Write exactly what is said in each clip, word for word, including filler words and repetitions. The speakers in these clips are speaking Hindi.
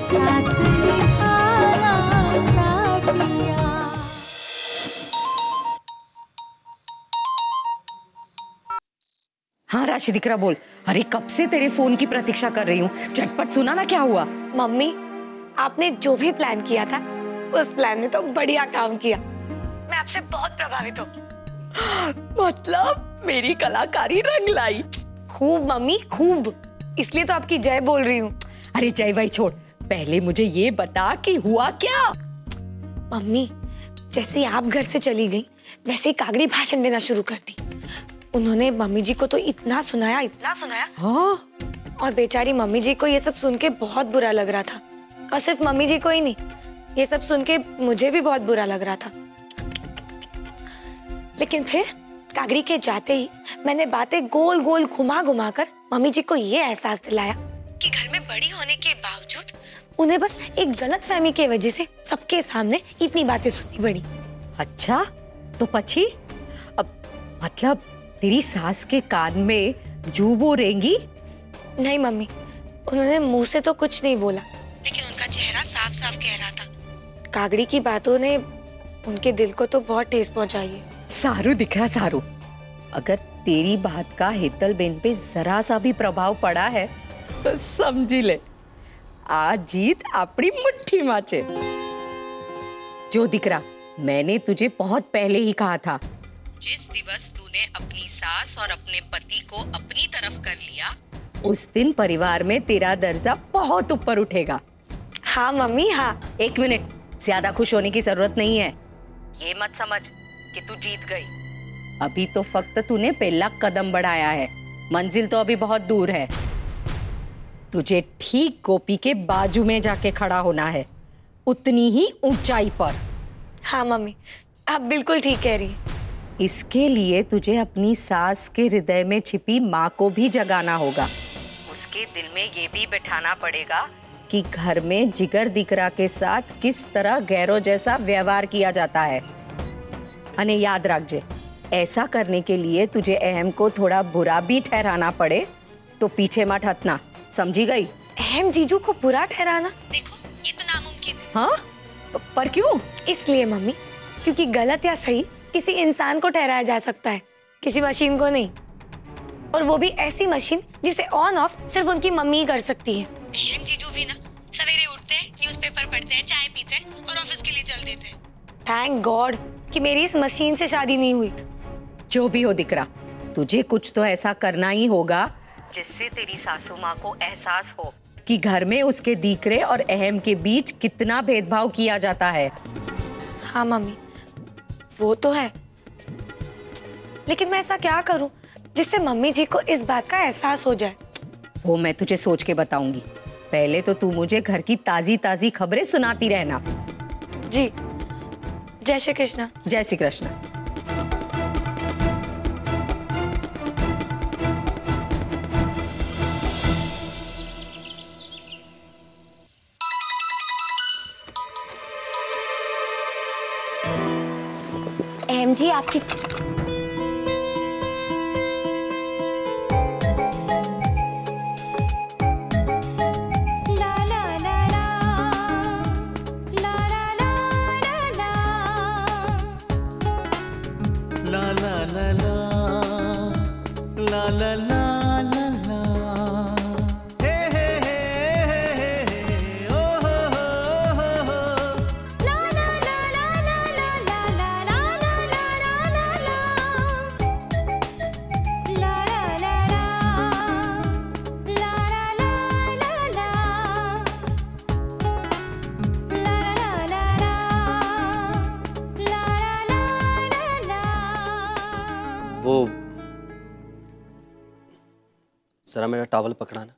साथ निभाना साथिया। हाँ राशि दिकरा बोल। अरे कब से तेरे फोन की प्रतीक्षा कर रही हूँ, झटपट सुना ना क्या हुआ। मम्मी, आपने जो भी प्लान किया था उस प्लान ने तो बढ़िया काम किया। मैं आपसे बहुत प्रभावित हूँ। मतलब मेरी कलाकारी रंग लाई। खूब मम्मी खूब, इसलिए तो आपकी जय बोल रही हूँ। अरे जय भाई छोड़, पहले मुझे ये बता कि हुआ क्या। मम्मी, जैसे आप घर से चली गई वैसे ही कागड़ी भाषण देना शुरू कर दी। उन्होंने मम्मी जी को तो इतना सुनाया इतना सुनाया। हाँ? और बेचारी मम्मी जी को ये सब सुन के बहुत बुरा लग रहा था। और सिर्फ मम्मी जी को ही नहीं, ये सब सुन के मुझे भी बहुत बुरा लग रहा था। लेकिन फिर कागड़ी के जाते ही मैंने बातें गोल गोल घुमा घुमा कर मम्मी जी को ये एहसास दिलाया कि घर में बड़ी होने के बावजूद उन्हें बस एक गलतफहमी की वजह से सबके सामने इतनी बातें सुननी पड़ी। अच्छा तो पछी अब मतलब तेरी सास के कान में जू बोलेंगी? नहीं मम्मी, उन्होंने मुंह से तो कुछ नहीं बोला, लेकिन उनका चेहरा साफ साफ कह रहा था। कागड़ी की बातों ने उनके दिल को तो बहुत ठेस पहुंचाई है। सारू दिख रहा सारू, अगर तेरी बात का हेतल बेन पे जरा सा भी प्रभाव पड़ा है तो समझी ले, आज जीत अपनी मुट्ठी में छे। जो दिकरा, मैंने तुझे बहुत पहले ही कहा था, जिस दिवस तूने अपनी सास और अपने पति को अपनी तरफ कर लिया उस दिन परिवार में तेरा दर्जा बहुत ऊपर उठेगा। हाँ मम्मी हाँ। एक मिनट, ज्यादा खुश होने की जरूरत नहीं है। ये मत समझ कि तू जीत गई, अभी तो फक्त तूने पहला कदम बढ़ाया है, मंजिल तो अभी बहुत दूर है। तुझे ठीक गोपी के बाजू में जाके खड़ा होना है, उतनी ही ऊंचाई पर। हाँ मम्मी, आप बिल्कुल ठीक कह रही हैं। इसके लिए तुझे अपनी सास के हृदय में छिपी माँ को भी जगाना होगा। उसके दिल में ये भी बिठाना पड़ेगा कि घर में जिगर दिकरा के साथ किस तरह गैरों जैसा व्यवहार किया जाता है। अने याद रखजे, ऐसा करने के लिए तुझे अहम को थोड़ा बुरा भी ठहराना पड़े तो पीछे मत हटना, समझी गई? अहम जीजू को बुरा ठहराना? देखो ये तो नामुमकिन है। हाँ पर क्यों? इसलिए मम्मी, क्योंकि गलत या सही किसी इंसान को ठहराया जा सकता है, किसी मशीन को नहीं। और वो भी ऐसी मशीन जिसे ऑन ऑफ सिर्फ उनकी मम्मी ही कर सकती है। अहम जीजू भी ना सवेरे उठते हैं, न्यूज़पेपर पढ़ते हैं, चाय पीते हैं और ऑफिस के लिए चल देते हैं। थैंक गॉड कि मेरी इस मशीन से शादी नहीं हुई। जो भी हो दिकरा, तुझे कुछ तो ऐसा करना ही होगा जिससे तेरी सासू माँ को एहसास हो कि घर में उसके दीकरे और अहम के बीच कितना भेदभाव किया जाता है। हाँ मम्मी, वो तो है, लेकिन मैं ऐसा क्या करूं जिससे मम्मी जी को इस बात का एहसास हो जाए? वो मैं तुझे सोच के बताऊंगी, पहले तो तू मुझे घर की ताजी ताजी खबरें सुनाती रहना। जी। जय श्री कृष्ण। जय श्री कृष्ण। अहम जी आपकी वो जरा मेरा टॉवल पकड़ाना।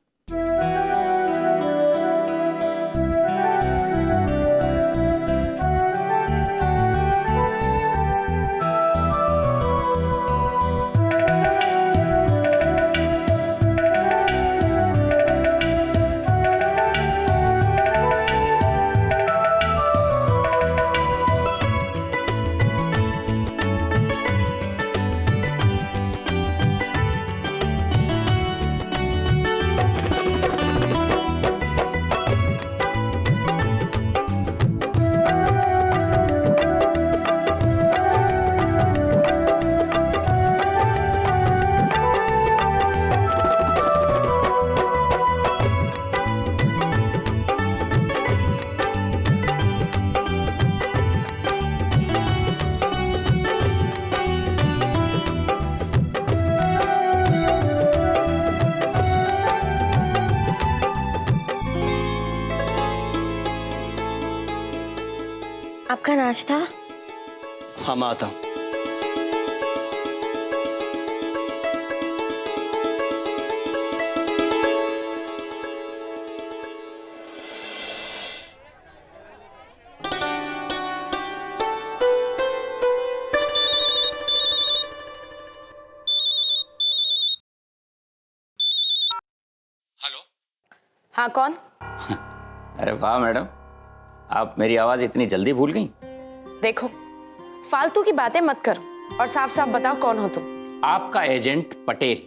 आपका नाश्ता? हाँ मैं आता हूँ। हेलो। हाँ कौन? अरे वाह मैडम, आप मेरी आवाज इतनी जल्दी भूल गई। देखो, फालतू की बातें मत करो और साफ साफ बताओ कौन हो तुम। आपका एजेंट पटेल,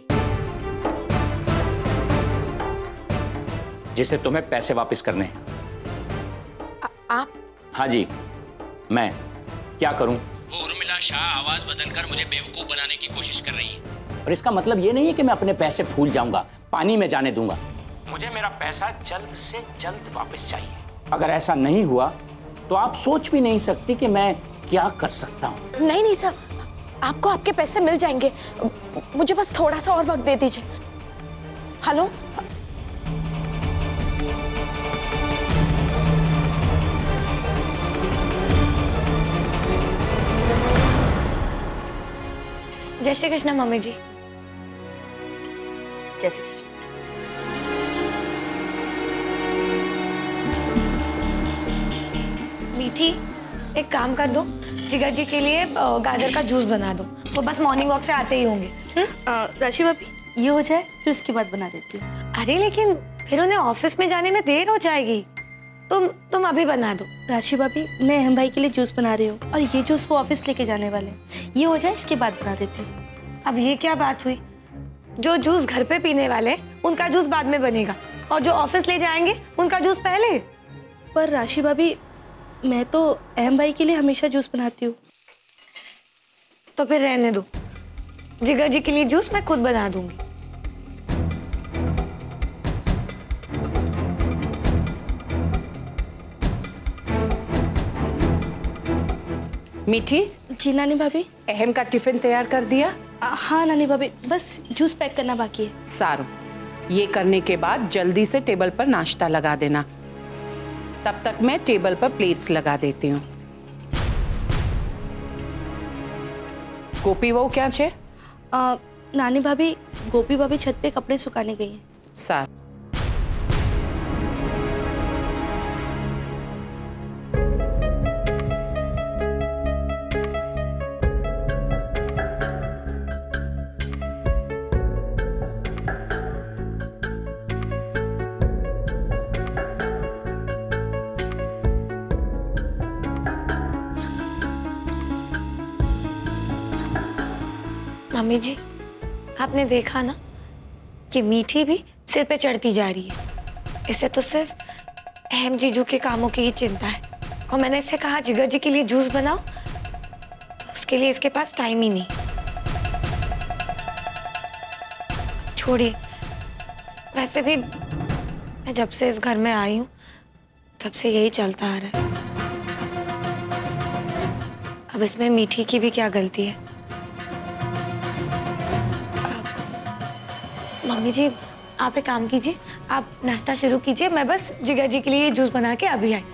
जिसे तुम्हें पैसे वापस करने हैं। आप? हाँ जी, मैं क्या करूं? वो उर्मिला शाह आवाज बदलकर मुझे बेवकूफ बनाने की कोशिश कर रही है। और इसका मतलब ये नहीं है कि मैं अपने पैसे भूल जाऊंगा, पानी में जाने दूंगा। मुझे मेरा पैसा जल्द से जल्द वापस चाहिए। अगर ऐसा नहीं हुआ तो आप सोच भी नहीं सकती कि मैं क्या कर सकता हूं। नहीं नहीं सर, आपको आपके पैसे मिल जाएंगे, मुझे बस थोड़ा सा और वक्त दे दीजिए। हेलो, जय श्री कृष्ण मम्मी जी। जय श्री कृष्ण। मीठी, एक काम कर दो, जिगर जी के लिए अ, गाजर का जूस बना दो। वो बस मॉर्निंग वॉक से आते ही होंगे। राशि भाभी, ये हो जाए फिर उसके बाद बना देती हूँ। अरे लेकिन फिर उन्हें ऑफिस में जाने में देर हो जाएगी। तुम तुम अभी बना दो। राशि भाभी, मैं अहम भाई के लिए जूस बना रही हूँ और ये जूस वो ऑफिस लेके जाने वाले हैं। ये हो जाए इसके बाद बना देती हूँ। अब ये क्या बात हुई? जो जूस घर पे पीने वाले उनका जूस बाद में बनेगा और जो ऑफिस ले जाएंगे उनका जूस पहले। पर राशि भाभी, मैं तो अहम भाई के लिए हमेशा जूस बनाती हूँ। तो फिर रहने दो, जिगर जी के लिए जूस मैं खुद बना दूंगी। मीठी, जी नानी भाभी। अहम का टिफिन तैयार कर दिया? आ, हाँ नानी भाभी, बस जूस पैक करना बाकी है। सारू, ये करने के बाद जल्दी से टेबल पर नाश्ता लगा देना। तब तक मैं टेबल पर प्लेट्स लगा देती हूँ। गोपी वो क्या छे? आ, नानी भाभी, गोपी भाभी छत पे कपड़े सुखाने गई हैं। सार मम्मी जी, आपने देखा ना कि मीठी भी सिर पे चढ़ती जा रही है। इसे तो सिर्फ अहम जीजू के कामों की ही चिंता है और मैंने इससे कहा जिगर जी के लिए जूस बनाओ तो उसके लिए इसके पास टाइम ही नहीं। छोड़िए, वैसे भी मैं जब से इस घर में आई हूँ तब से यही चलता आ रहा है। अब इसमें मीठी की भी क्या गलती है? मम्मी जी, आप एक काम कीजिए, आप नाश्ता शुरू कीजिए, मैं बस जिगर जी के लिए जूस बना के अभी आई।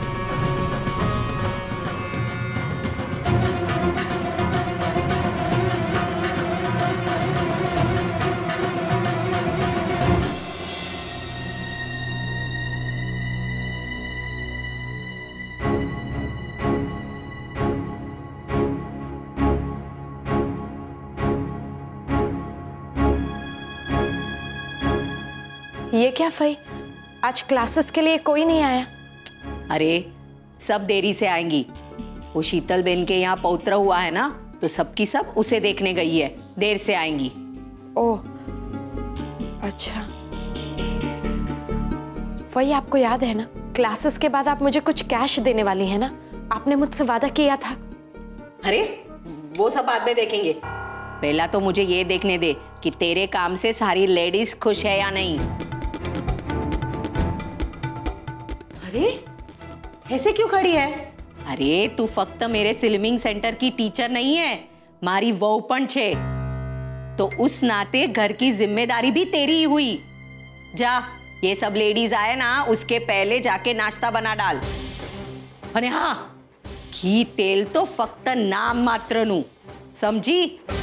ये क्या फई, आज क्लासेस के लिए कोई नहीं आया? अरे सब देरी से आएंगी। वो शीतल बेन के यहाँ पौत्र हुआ है ना, तो सबकी सब उसे देखने गई है, देर से आएंगी। ओह अच्छा। वही, आपको याद है ना, क्लासेस के बाद आप मुझे कुछ कैश देने वाली है ना? आपने मुझसे वादा किया था। अरे वो सब बाद में देखेंगे, पहला तो मुझे ये देखने दे कि तेरे काम से सारी लेडीज खुश है या नहीं। अरे ऐसे क्यों खड़ी है? अरे तू फक्त मेरे स्विमिंग सेंटर की टीचर नहीं है, मारी वहू पण छे, तो उस नाते घर की जिम्मेदारी भी तेरी ही हुई। जा, ये सब लेडीज आए ना, उसके पहले जाके नाश्ता बना डाल। अरे हाँ, ઘી તેલ તો ફક્ત નામ માત્રનું સમજી